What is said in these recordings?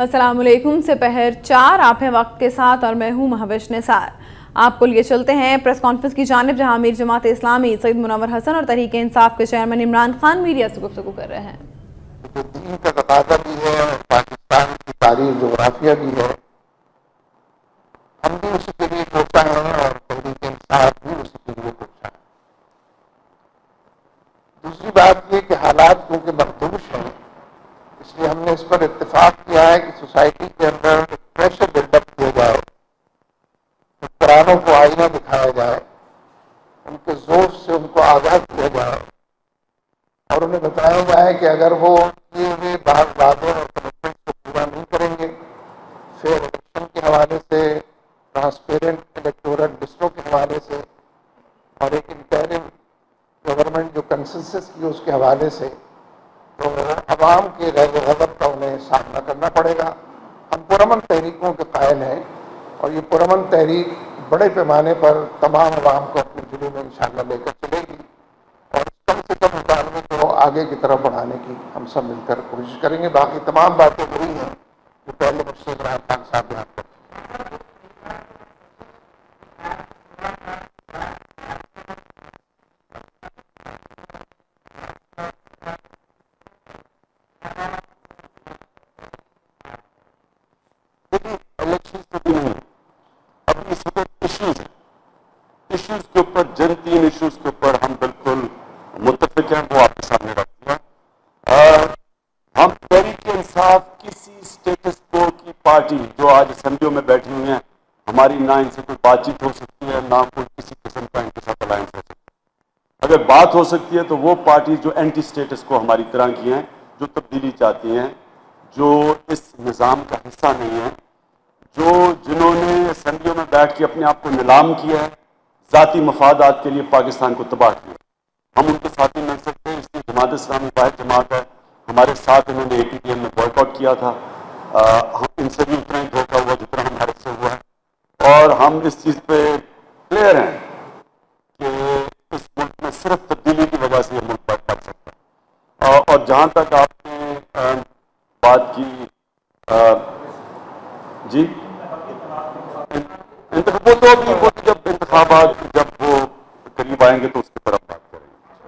अस्सलाम वालेकुम। से पहर 4 आप हैं वक्त के साथ और मैं हूँ महविश निसार। आपको लिए चलते हैं प्रेस कॉन्फ्रेंस की जानिब, जहाँ अमीर जमात इस्लामी सैयद मुनव्वर हसन और तहरीक इंसाफ के चेयरमैन इमरान खान मीडिया से गुफ्तगू कर रहे हैं। तो दीन का तकाज़ा भी है और पाकिस्तान की तारीख जोग्राफिया भी है, हम भी उसी के लिए कोसा हैं और तहरीक इंसाफ भी उसी के लिए कोसा है। दूसरी बात ये कि हालात क्योंकि मखदूश हैं, इसलिए हमने इस पर इत्तेफाक किया है कि सोसाइटी के अंदर प्रेशर बिल्डअप किया जाए, हुक्मरानों को आईना दिखाया जाए, उनके जोर से उनको आगाह किया जाए और उन्हें बताया जाए कि अगर वो किए हुए वादों और कमिटमेंट को पूरा नहीं करेंगे, फेयर इलेक्शन के हवाले से, ट्रांसपेरेंट इलेक्टोरल लिस्टों के हवाले से और एक इंटरिम गवर्नमेंट जो कंसेंसस की उसके हवाले से, तो अवाम के गज़ब का उन्हें सामना करना पड़ेगा। हम पुरअमन तहरीकों के कायल हैं और ये पुरअमन तहरीक बड़े पैमाने पर तमाम अवाम को अपने जुलूं में इंशाअल्लाह लेकर चलेगी और कम से कम मुकालमे को आगे की तरफ बढ़ाने की हम सब मिलकर कोशिश करेंगे। बाकी तमाम बातें वही हैं जो पहले मुझसे इमरान खान साहब ने आपको इश्यूज के ऊपर, जिन 3 इश्यूज के ऊपर हम बिल्कुल मुत्तफिक हैं, वो आपके सामने रख दिया। हम तहरीक इंसाफ किसी स्टेटस को की पार्टी जो आज असेंबलियों में बैठी हुई हैं, हमारी ना इनसे कोई बातचीत हो सकती है, ना कोई किसी किस्म का इनके साथ अलायंस हो सकता है। अगर बात हो सकती है तो वो पार्टी जो एंटी स्टेटस को हमारी तरह की हैं, जो तब्दीली चाहती हैं, जो इस निज़ाम का हिस्सा नहीं है, जिन्होंने असेंबलियों में बैठ के अपने आप को नीलाम किया है, ज़ाती मफादात के लिए पाकिस्तान को तबाह किया। हम उनके साथ ही मिल सकते हैं, इसलिए जमात इस्लामी वाहिद जमात है। हमारे साथ इन्होंने APTN में बॉयकॉट किया था, हम इनसे भी उतना ही धोखा हुआ जितना हमारे से हुआ है और हम इस चीज़ पे क्लियर हैं कि इस मुल्क में सिर्फ तब्दीली की वजह से ये मुल्क बढ़ सकता है। और जहाँ तक आपने बात की जी वो जब इंतखाबात जब वो करीब आएंगे तो उसकी तरफ बात करेंगे।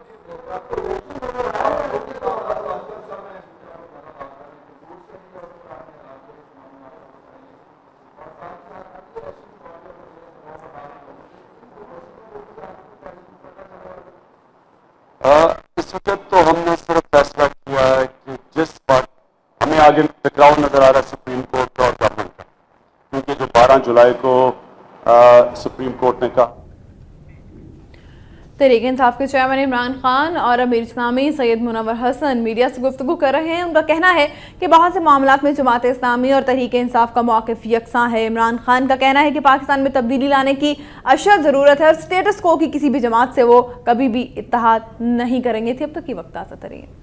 इस वक्त तो हमने सिर्फ फैसला किया है कि जिस बात हमें आगे टकराव नजर आ रहा है सुप्रीम कोर्ट और गवर्नमेंट का, क्योंकि जो 12 जुलाई को सुप्रीम कोर्ट ने कहा। तहरीक इंसाफ के चेयरमैन इमरान खान और अमीर इस्लामी सैयद मुनव्वर हसन मीडिया से गुफ्तगू कर रहे हैं। उनका कहना है कि बहुत से मामलात में जमात इस्लामी और तहरीक इंसाफ का मौक़िफ़ यकसां है। इमरान खान का कहना है कि पाकिस्तान में तब्दीली लाने की अशद ज़रूरत है और स्टेटस को की किसी भी जमात से वो कभी भी इत्तेहाद नहीं करेंगे। थी अब तक की वक्त आसा तरीन।